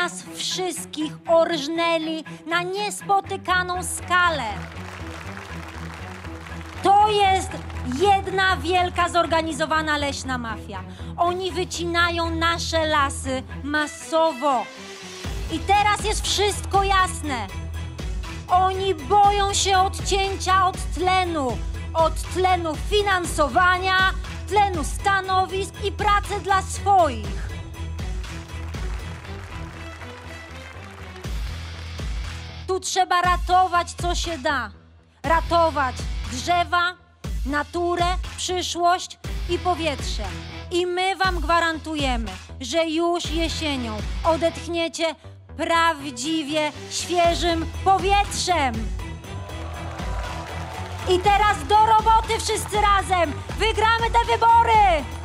nas wszystkich orżnęli na niespotykaną skalę. To jest jedna wielka zorganizowana leśna mafia. Oni wycinają nasze lasy masowo. I teraz jest wszystko jasne. Oni boją się odcięcia od tlenu finansowania, tlenu stanowisk i pracy dla swoich. Tu trzeba ratować, co się da. Ratować drzewa, naturę, przyszłość i powietrze. I my wam gwarantujemy, że już jesienią odetchniecie prawdziwie świeżym powietrzem. I teraz do roboty wszyscy razem! Wygramy te wybory!